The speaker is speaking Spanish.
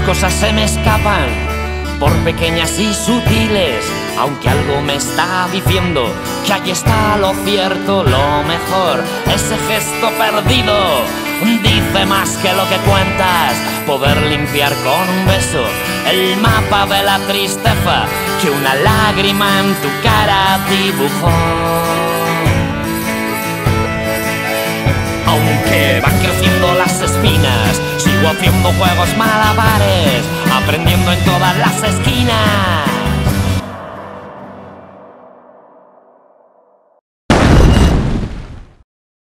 cosas se me escapan, por pequeñas y sutiles, aunque algo me está diciendo que ahí está lo cierto, lo mejor. Ese gesto perdido dice más que lo que cuentas. Poder limpiar con un beso el mapa de la tristeza que una lágrima en tu cara dibujó. Aunque van creciendo las espinas, sigo haciendo juegos malabares, aprendiendo en todas las esquinas.